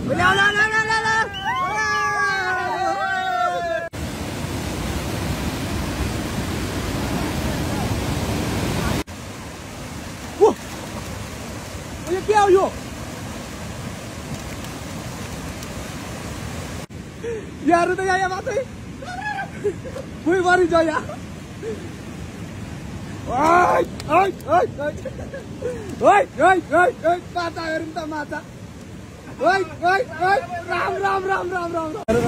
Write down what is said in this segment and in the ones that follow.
ये क्या हो यो यार तो यहाँ बात है कोई बारी जाओ यार माता हेर्नु माता राम राम राम राम राम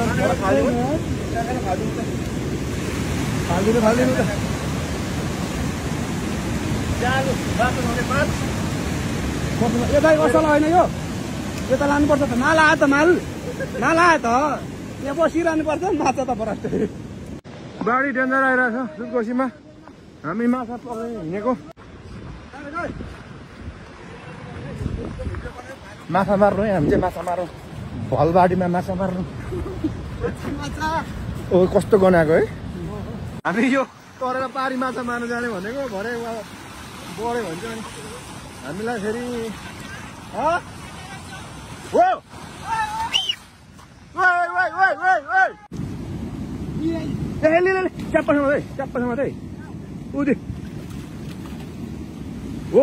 यो दाइ असल होइन यो त लानुपर्छ त नलाए त माल नलाए त यहाँ बसिरहनु पर्छ माछा त बरास्ट बाढी डेन्जर आइरहेछ सुनकोसीमा हामी माछा पक्रिन हिँडेको माछा मार्नु है हामी चाहिँ माछा मारौँ भलबाढीमा माछा मार्नु ओ कस्तो गनाएको है हामी यो तरेर पारी माछा मार्नु जाने भनेको भरे बढ्यो भन्छ अनि हामीलाई फेरि च्याप्पासँग मात्रै उदि हो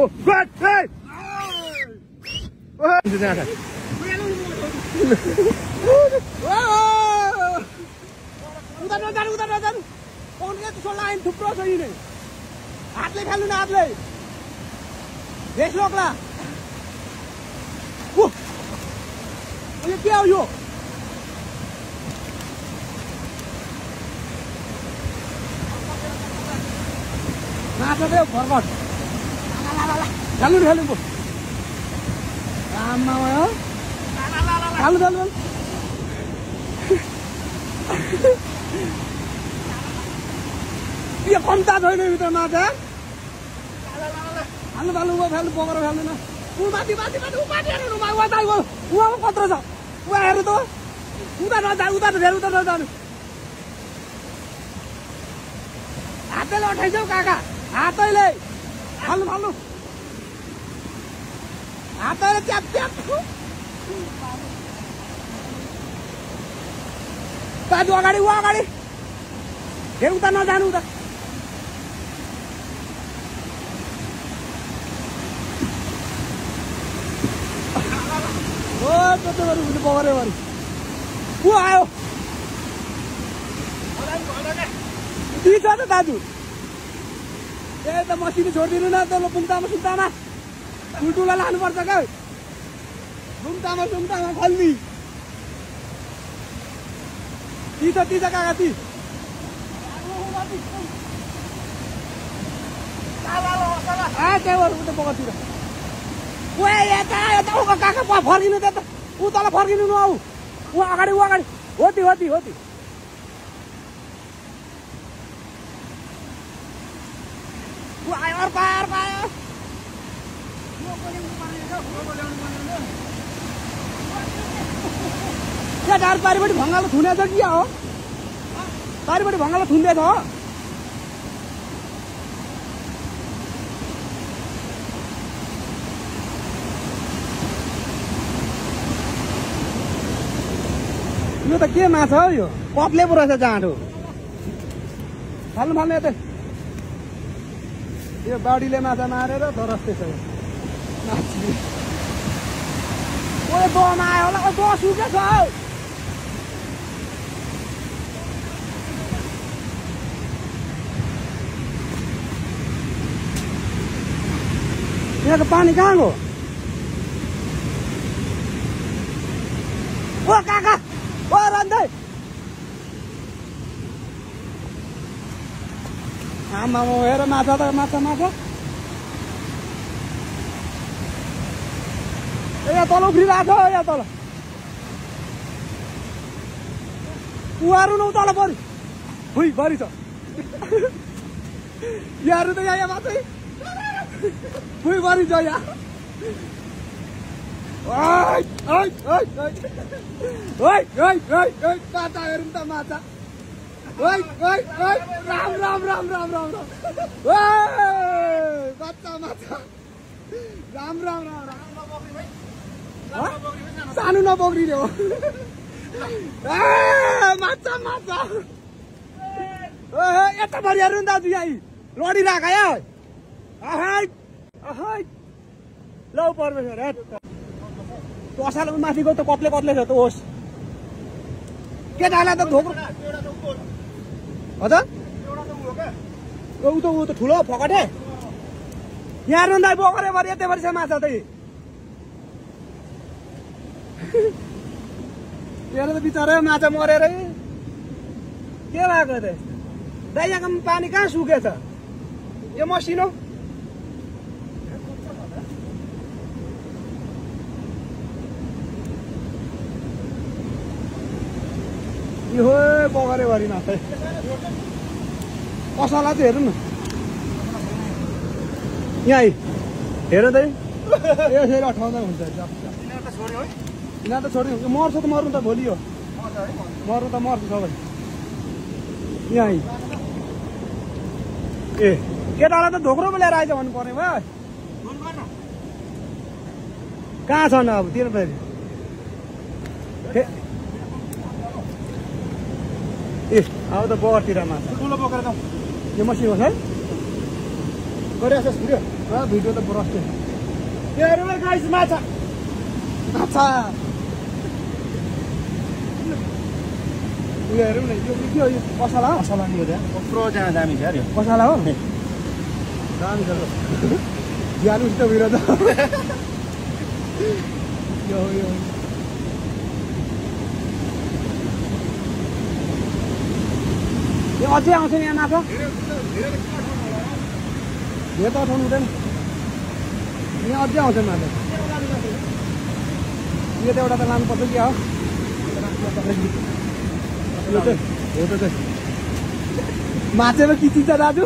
थुप्रो छ यिनी हातले खेल्नु न हातले देश लोकला यो के हो यो माछा चाहिँ भर्खर खेल्नु खेल्नु पो आमा हो खेल्नु खेल्नु यो कम्ता छैन भित्र माछा हाल्नु फाल्नु फाल्नु पकेर फाल्नु न ऊ माथि माथि माथि ऊ माथि हेर्नु उहाँ कत्रो छ उहाँ हेर्नु त उता नजानु उता धेरै उता नजानु हातैले उठाइछौ काका हातैले फाल्नु फाल्नु हातैले च्याप च्याप बाजु अगाडि ऊ अगाडि धेरै उता नजानु उता पकरे गरी को आयो ती छ त दाजु ए त मसिनो छोडिदिनु न त बुम्तामा सुम्तामा ठुल्ठुला लानुपर्छ क्या बुम्तामा सुम्तामा खल्ली ती छ काका ती त्यहाँबाट उता पकरतिर यता काका फर्किनु त ऊ तल फर्किनु न आऊ ऊ अगाडि होती होती होती ऊ आयो अर्को आयो यहाँ डार पारिपट्टि भङ्गालो थुनेछ कि हो पारिपट्टि भङ्गालो थुन्दैछ हो यो त के माछा हो यो कप्ले पो रहेछ जाँडो फाल्नु फाल्नु यतै यो बाढीले माछा मारेर धरस्ते छ ओ दमा आयो होला ओ सुके छ यहाँ त पानी कहाँ गयो ओ काका ओ रन्दै आमा हेर माछा त माछा यहाँ तल उफ्रिरहेको छ यहाँ तल उहाँहरू न तल पऱ्यो हुई भरि छ यहाँहरू त यहाँ मात्रै हुई भरि छ यहाँ माछा हेर्नु त माछा राम राम राम राम राम राम बच्चा माछा राम राम राम राम लानु नपक्रिने हो माछा माछा यता भरिहाल्नु नि दाजु यहाँ लडिरहेको ल परमेश्वर पसाल माथि गयो त कत्ले कत्ले छ त होस् केटालाई त धोक्रो हजुर ऊ त ठुलो फकटे यहाँ रुँदा बोकरे भरि यतै भरि छ माछा त यहाँ त बिचरा माछा मरेर के भएको त दाइ यहाँको पानी कहाँ सुकेछ यो मसिनो यो बगरे भरि माछा पसला चाहिँ हेर्नु न यहाँ हेर त यसरी अठाउँदा हुन्छ यिनीहरू त छोड्यो मर्छ त मर्नु त भोलि हो मर्नु त मर्छ सबै यहाँ ए केटालाई त धोक्रो पो ल्याएर आइज भन्नु पर्ने भयो कहाँ छन् अब तिन फेरि ए अब त बगरतिर माछा ठुलो बोकेर जाउँ यो मसिनो होस् है गरिरहेको छ भिडियो त ब्रस्ट हेरौँ गाइस माछा माछा उयो हेरौँ न यो के हो यो पसला हो पसला नि हो त्यहाँ कत्रो जहाँ दामी छ यो पसला हो दामी छ ज्यानुसित विरोध यो यो अझै आउँछ यहाँ माछा यो त उठाउनु हुँदैन यहाँ अझै आउँछ माछा यो त एउटा त लानुपर्छ क्या हो माछामा किचिन्छ दाजु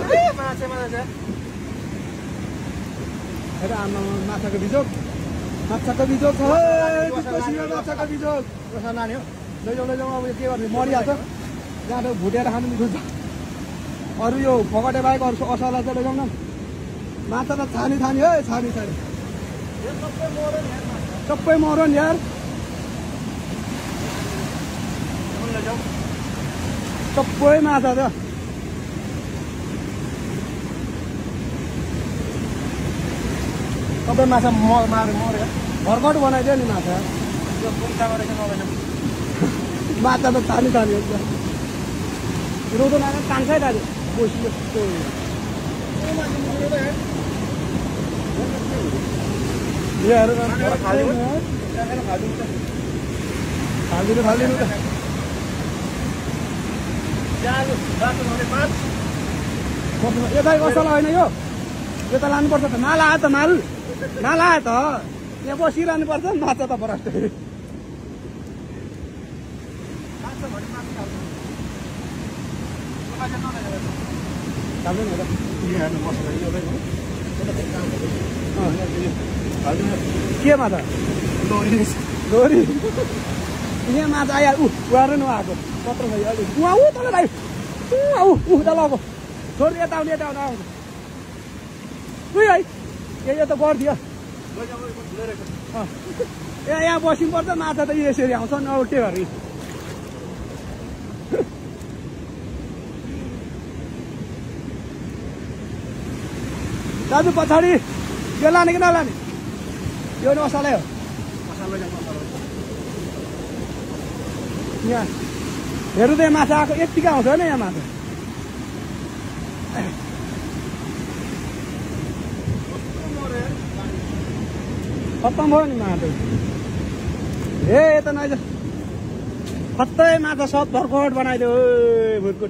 आमा माछाको बिजोग माछाको बिजोग छ माछाको बिजोग कसो नानी हो लैजाउँ अब के गर्ने मरिहाल्छ जहाँ त भुटेर खानु मिल्छ अरू यो फकटे बाहेक अरू असला चाहिँ लैजाउँ न माछा त छानी है छानी सबै मरो नि यार सबै माछा छ सबै माछा मर्यो भर्खर बनाइदियो नि माछा माछा त छानी एकदम रोदो नागा कान्छै दाजु बसियो फालिदिनु त यता असला होइन यो त लानुपर्छ त नलायो त माल नलायो त यहाँ बसिरहनु पर्छ माछा त बरस्ट के माछा डोरी यहाँ माछा आयो उहाँहरू नआएको कत्रो भयो अलिक उहाँ तल भाइ त लको छोरी यता आउने आउँछ उयो है यो त गरिदियो ए यहाँ बस्नु पर्छ माछा त यसरी आउँछ नि अब के गरी दाजु पछाडि यो लाने कि नलाने यो नि मसलै हो यहाँ हेर्नु त यहाँ माछा आएको यत्तिकै आउँछ होइन यहाँ माछा खत्तम भयो नि माछा ए यता नआइज खत्तै माछा सब भर्खर बनाइदियो भुटकुट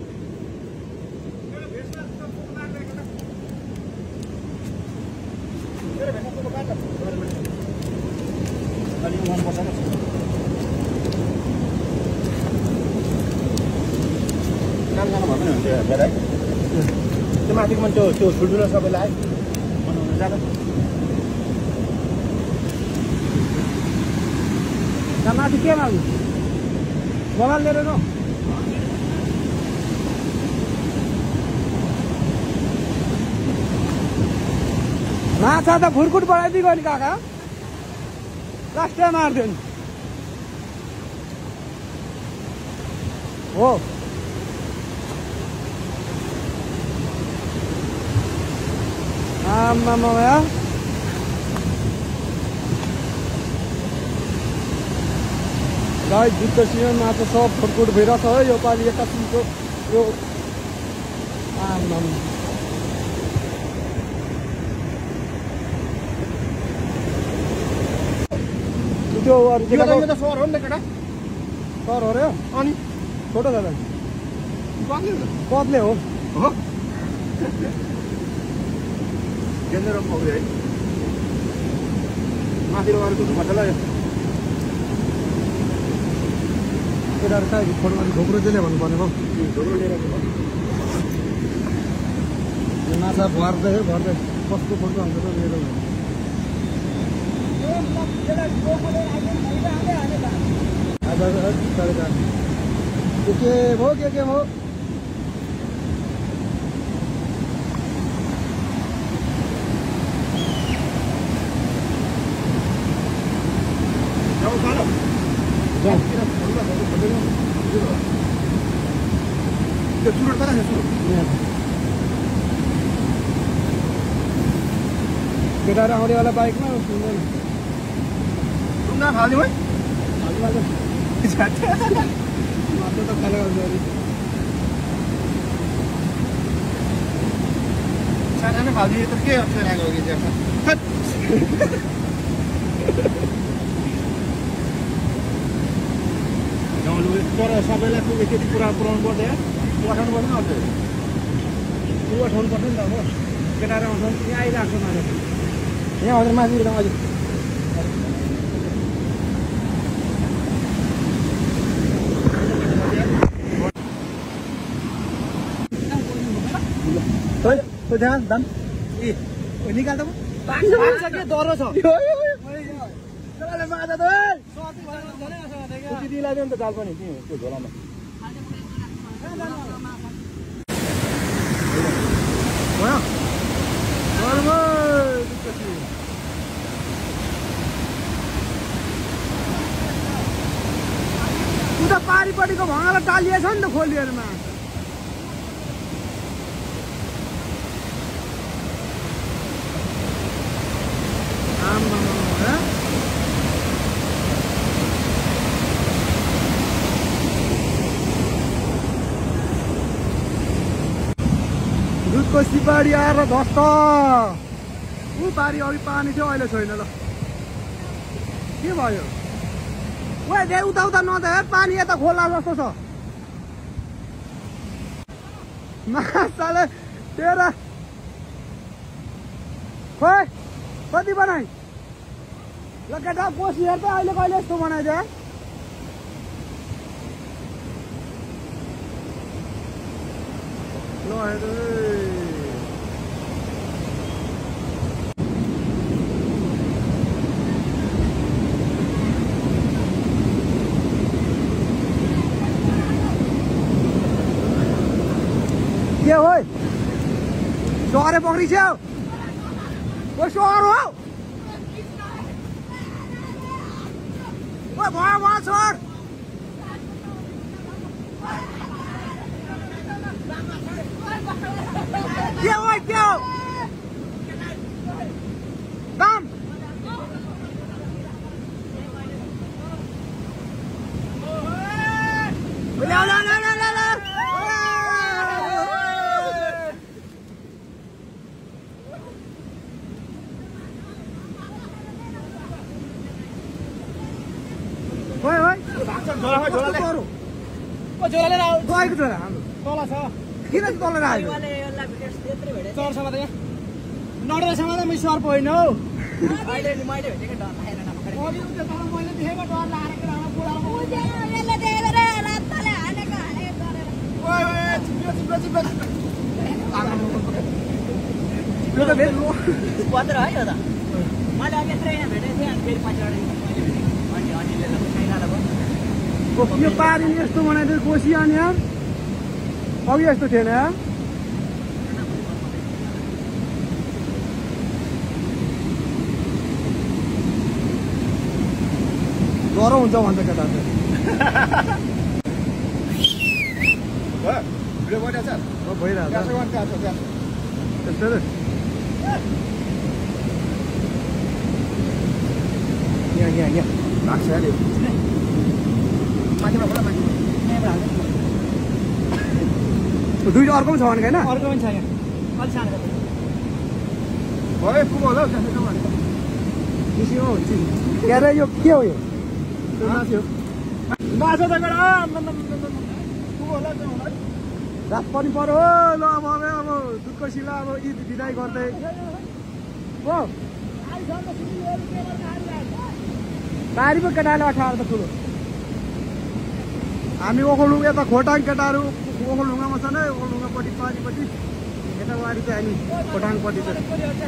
त्यो माथिको मन त्यो ठुल्ठुलो सबैलाई बनाउनु जाँदा माथि के माग्नु मोबाइल लिएर न माछा त खुरकुट बढाइदियो नि काका लास्ट टाइम मारिदियो नि हो आमामा गाई जुत्ता सिजनमा त सब फुटफुट भइरहेछ है यो पालि एका किसिमको यो आमामा त्यो अरू यो त सर हो नि केटा सर हो रे अनि छोटो दादा कत्ले हो हो गेन्द्र पाउँ है माथिबाट अरू कुन भन्छ ल केटाहरू कहाँ फोटो अनि घोप्रो त्यसले भन्नु पर्ने भयो यो माछा भर्दै कस्तो फोटो हुन्छ त मेरो के भयो के भयो केटाहरू आउनेवाला बाइकमा सुन्दैन रुङ्गा फाल्दिउँ है मात्र त खाले सानो फाल्दिए त के अप्ठ्यारो कि तर सबैलाई यति कुरा पुऱ्याउनु पर्दैन पठाउनु पर्दैन अझै उठाउनु पर्छ नि त अब केटाहरू आउँछ यहाँ आइरहेको छ मान्छे यहाँ हजुर माथि अझै ध्यान दाम ए निकाल्दा के डर छ माछा त दिदीलाई नि त जाल पनि त्यो झोलामा उता पारिपट्टिको भँगाला टालिएछ नि त खोलिएरमा दुधको सिपाडी आएर धस्त ऊ बारी अघि पानी थियो अहिले छैन ल के भयो ओ दे उता उता नदे पानी यता खोला जस्तो छ माछाले तेरा खोइ कति बनाइ ल केटा कोसी हेर त अहिले कहिले यस्तो बनाइदिए ल हेर के हो सहरे पक्री छ्याउ ओ सहर हो ओ भयो सर के हो दाम गएको छोरा तल छ किन तल राख्यो चरसँग त यहाँ नडरसँग त मै सर्प होइन हौ मैले भेटेको डर यो पानी यस्तो बनाइदियो कोसी अनि अघि यस्तो थिएन डर हुन्छ भन्छ केटा भयो भिडियो भइरहेछ भइरहेछ त्यस्तो यहाँ लाग्छ अरे माथिमा खोला माथि दुईटा अर्को पनि छ भने होइन अर्को पनि छ यहाँ अलि सानो भयो पुग्यो होला के अरे यो के हो यो माछा त गएर पुग्यो होला रात पनि पर्यो हो ल अब दुधको सिला अब ईद बिदाई गर्दै हो बारीको केटाले अठाएर त ठुलो हामी ओखलढुङ्गा यता खोटाङ केटाहरू ओखलढुङ्गामा छ नै ओखलढुङ्गापट्टि पारिपट्टि यतापट्टि चाहिँ हामी खोटाङपट्टि छ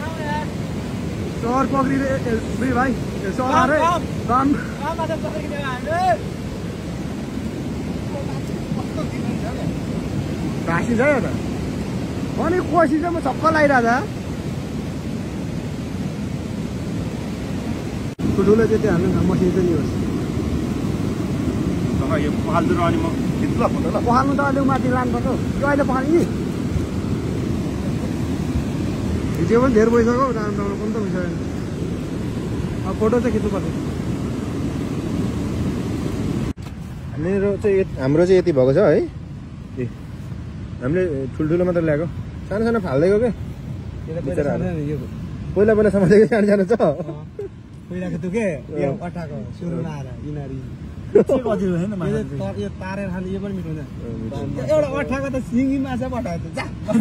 सहर पक्रिँदै भाइ सहर अरे काम घाँसिन्छ है त अनि कोसी चाहिँ म छक्क लगाइरहेछ ठुलो चाहिँ हाल्नु न मसिन चाहिँ नि होस् यो पखाल्दो अनि म खिच्छु ल फोटो ल पखाल्नु त अलिक माथि लानुपर्छ यो अहिले पखाल्नु नि हिजो पनि धेरै भइसक्यो राम्रो पनि त भइसक्यो अब फोटो चाहिँ खिच्नुपर्छ हाम्रो चाहिँ यति भएको छ है हामीले ठुल्ठुलो मात्र ल्याएको सानो सानो फाल्दैको के पहिला पहिला समातेको सानो सानो छ पहिलाको त्यो के यो अटाको सुरुमा आएर यिनीहरू यो तारेर खाने यो पनि मिठो हुन्छ एउटा अठाको त सिङ्गी माछा पठायो त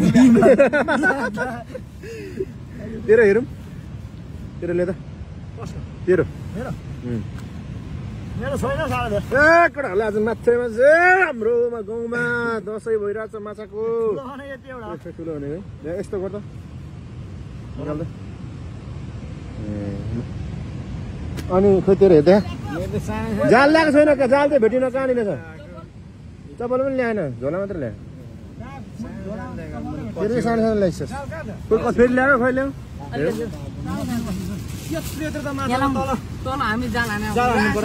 तेरो हेरौँ तेरो ले त तेरो मेरो छैन साह्रो केटाहरूले आज माछामा चाहिँ हाम्रोमा गाउँमा दसैँ भइरहेछ माछाको यति एउटा ठुलो भनेको यस्तो गर्दा अनि खोइ तेरो हेर्दा जाल ल्याएको छैन क्या जाल चाहिँ भेटिन कहाँनिर छ चप्पल पनि ल्याएन झोला मात्र ल्यायो फेरि सानो सानो ल्याइस् फेरि ल्याएको खोइ ल्याऊ हामी जाल हाने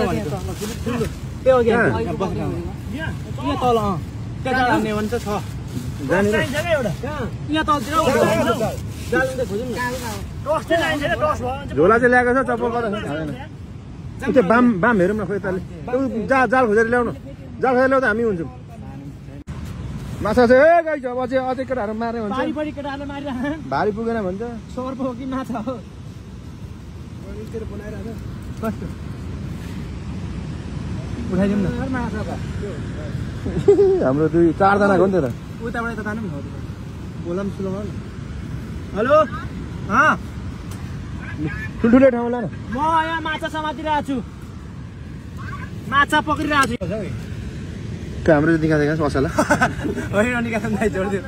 झोला चाहिँ ल्याएको छ चप्पल त्यो बाम हेरौँ न खोइ तले जाल खोजेर ल्याउनु जाल खोजेर ल्याउँदा हामी हुन्छौँ माछा चाहिँ ए गाई छ अब चाहिँ अझै केटाहरू मार्यो भन्छ भारी पुगेन भन्छ सर्प हो कि माछा हो उठाइदिउँ न हाम्रो दुई चारजनाको नि त उताबाट त जानु बोला पनि सुलभ हेलो ठुल्ठुलो ठाउँ ला न म यहाँ माछा समातिरहेको छु माछा पक्रिरहेको छु हाम्रो चाहिँ देखाएको पसला होइन निकाल्नु दाइ जोडिदियो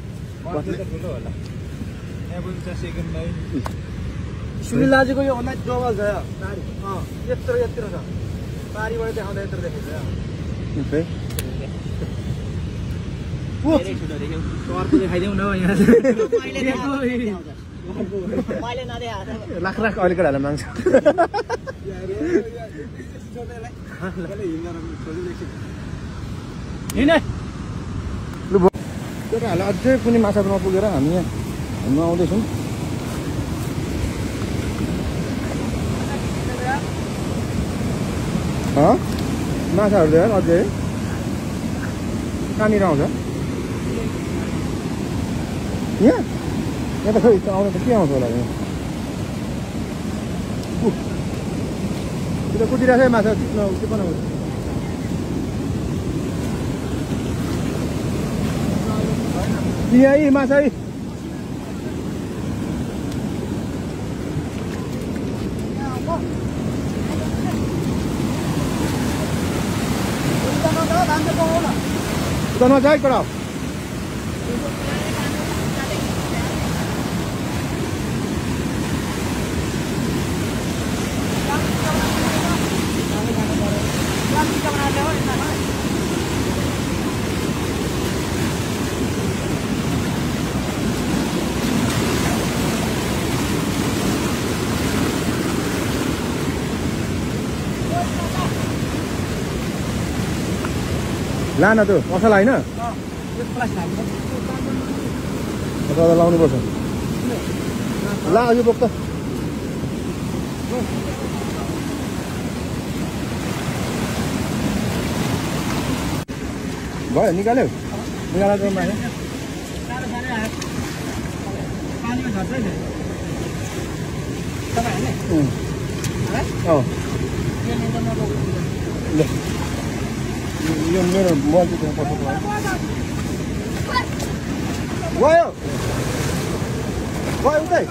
सुनिल दाजुको यो भन्दा डबल छ यत्रो यत्रो छ पारीबाट देखाउँदा यत्रो देखेको छ देखाइदेऊ न यहाँ लाख अहिले केटाहरूले माग्छ केटाहरूले अझै कुनै माछा नपुगेर हामी यहाँ आउँदैछौँ माछाहरू त अझै कहाँनिर आउँछ यहाँ त खोइ आउनु त के आउँछ होला त्यो त कुदिरहेको छ माछा के बनाउँछ यही माछा udah nojai kau लाना tuh, masalah ini. दादा लाउनुपर्छ ला यो बोक त भयो निकाल्यो निकालेर माने यो मेरो मोबाइल चाहिँ पठाउनु गयो गयो उतै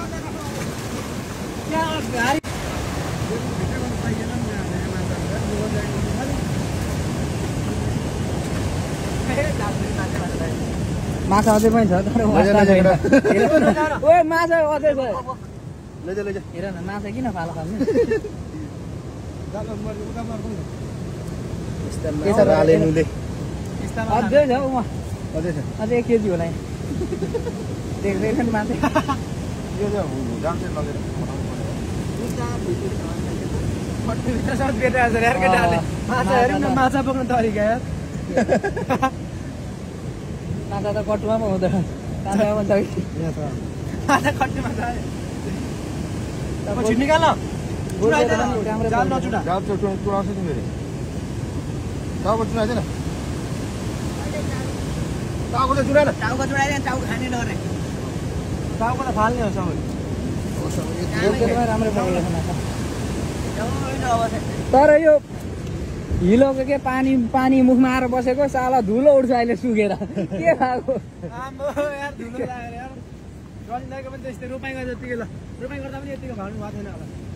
माछा अझै पनि छ तर ओए माछा अझै छ लैजा लैजा हेर न माछा किन फालो खाल्ने अझै छ उमा अझै 1 केजी होला देख्दैन नि माछा यो जाम चाहिँ लगेर माछा पक्नु तरिका यार माछा त कटुमा पो हुँदैन निकाल टाउको चुनाइदिएन टाउको चाहिँ चुनाएन टाउको चुडाइदियो टाउको खाने डरे टाउको त फाल्ने हो सबै तर यो हिलोको के पानी मुखमा आएर बसेको साला धुलो उठ्छ अहिले सुकेर के भएको यार धुलो लागेर यार पनि त्यस्तै रोपाइँ जतिकै ल रोपाइँ गर्दा पनि यतिको भाउनु भएको छैन होला